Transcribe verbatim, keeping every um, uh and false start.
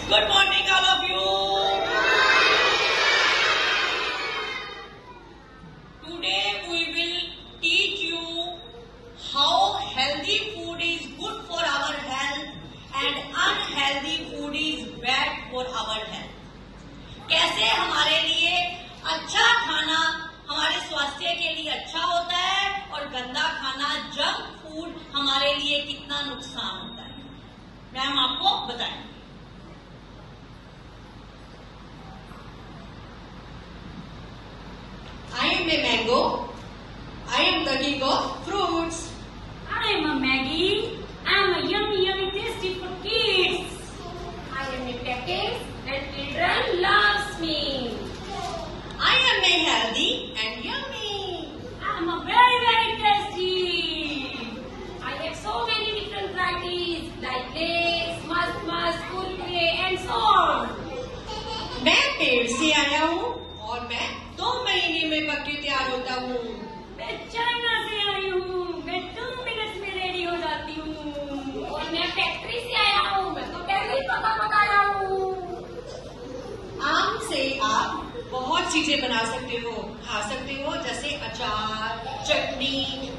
Good morning, all of you. Today we will teach you how healthy food is good for our health and unhealthy food is bad for our health. कैसे हमारे लिए अच्छा खाना हमारे स्वास्थ्य के लिए अच्छा होता है और गंदा खाना जंक फूड हमारे लिए कितना नुकसान होता है, मैम आपको बताएंगे। I am a mango. I am the king of fruits. I am a Maggie. I am a yummy, yummy, tasty for kids. I am a package and children loves me. I am a healthy and yummy. I am a very, very tasty. I have so many different varieties like Lays, Must Must, Kurkure and so on. मैं पेड़ से आया हूँ और मैं दो महीने में पक के तैयार होता हूँ। मैं चाइना से आई हूँ, मैं दो मिनट में रेडी हो जाती हूँ। और मैं फैक्ट्री से आया हूँ, मैं तो पहले ही पका पकाया हूँ। आम से आप बहुत चीजें बना सकते हो, खा सकते हो, जैसे अचार, चटनी,